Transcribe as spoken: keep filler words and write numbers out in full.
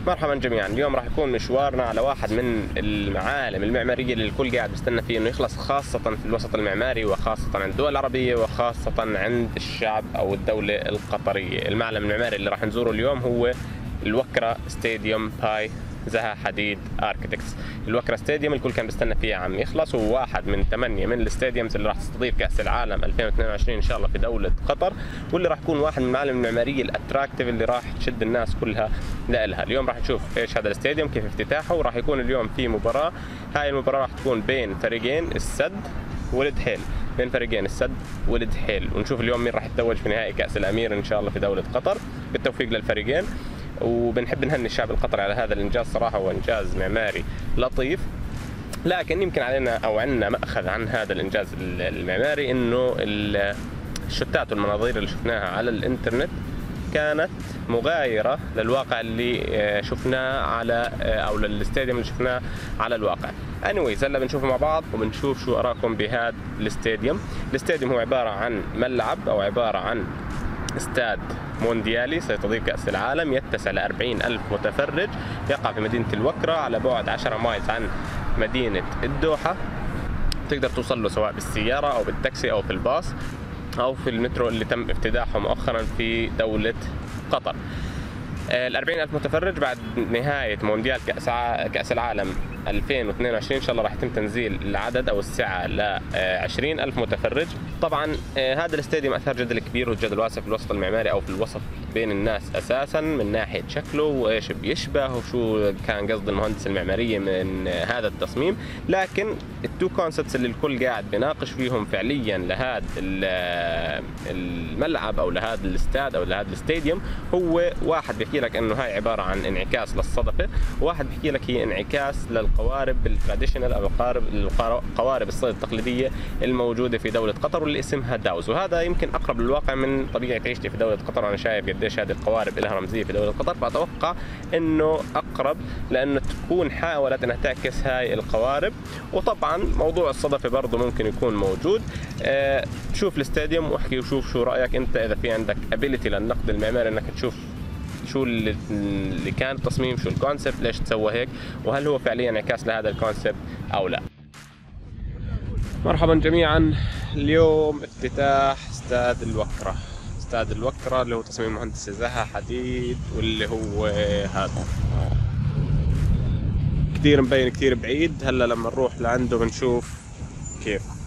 مرحبا جميعا. اليوم راح يكون مشوارنا على واحد من المعالم المعمارية اللي الكل قاعد بيستنى فيه انه يخلص، خاصة في الوسط المعماري وخاصة عند الدول العربية وخاصة عند الشعب او الدولة القطرية. المعلم المعماري اللي راح نزوره اليوم هو الوكرة ستاديوم باي زها حديد اركيتكتس. الوكرة ستاديوم الكل كان بيستنى فيه عم يخلص، هو واحد من ثمانية من الاستاديومز اللي راح تستضيف كأس العالم ألفين واثنين وعشرين ان شاء الله في دولة قطر، واللي راح يكون واحد من المعالم المعمارية الاتراكتيف اللي راح تشد الناس كلها لها. اليوم راح نشوف ايش هذا الاستاديوم، كيف افتتاحه، وراح يكون اليوم في مباراة. هاي المباراة راح تكون بين فريقين السد ولد حيل، بين فريقين السد ولد حيل، ونشوف اليوم مين راح يتوج في نهائي كأس الامير ان شاء الله في دولة قطر. بالتوفيق للفريقين، وبنحب نهني الشعب القطري على هذا الانجاز. صراحه هو انجاز معماري لطيف، لكن يمكن علينا او عندنا مأخذ عن هذا الانجاز المعماري انه الشتات والمناظير اللي شفناها على الانترنت كانت مغايره للواقع اللي شفناه على او للاستاديوم اللي شفناه على الواقع. anyways هلا بنشوفه مع بعض وبنشوف شو اراكم بهذا الاستاديوم. الاستاديوم هو عباره عن ملعب او عباره عن استاد مونديالي سيستضيف كأس العالم، يتسع ل أربعين ألف متفرج، يقع في مدينة الوكرة على بعد عشرة مايلز عن مدينة الدوحة. تقدر توصل له سواء بالسيارة أو بالتاكسي أو في الباص أو في المترو اللي تم افتتاحه مؤخرا في دولة قطر. ال أربعين ألف متفرج بعد نهاية مونديال كأس كأس العالم ألفين واثنين وعشرين إن شاء الله راح يتم تنزيل العدد أو السعة ل عشرين ألف متفرج. طبعا هذا الاستاديوم أثار جدل كبير وجدل واسع في الوسط المعماري أو في الوسط بين الناس أساسا، من ناحية شكله وإيش بيشبه وشو كان قصد المهندس المعمارية من هذا التصميم. لكن التو كونسبتس اللي الكل قاعد بيناقش فيهم فعليا لهذا الملعب أو لهذا الاستاد أو لهذا الاستاديوم، هو واحد بيحكي لك انه هاي عباره عن انعكاس للصدفه، وواحد بيحكي لك هي انعكاس للقوارب التراديشنال او القوارب القوارب الصيد التقليديه الموجوده في دوله قطر واللي اسمها داوز. وهذا يمكن اقرب للواقع من طبيعه عيشتي في دوله قطر، وانا شايف قديش هذه القوارب لها رمزيه في دوله قطر، فاتوقع انه اقرب لانه تكون حاولت انها تعكس هاي القوارب. وطبعا موضوع الصدفه برضه ممكن يكون موجود. أه شوف الاستاديوم واحكي وشوف شو رايك انت، اذا في عندك ابيليتي للنقد المعماري انك تشوف شو اللي كان التصميم، شو الكونسبت، ليش تسوى هيك، وهل هو فعليا انعكاس لهذا الكونسبت او لا. مرحبا جميعا. اليوم افتتاح استاد الوكرة. استاد الوكرة اللي هو تصميم مهندس زها حديد، واللي هو هذا كثير مبين كثير بعيد. هلا لما نروح لعنده بنشوف كيف.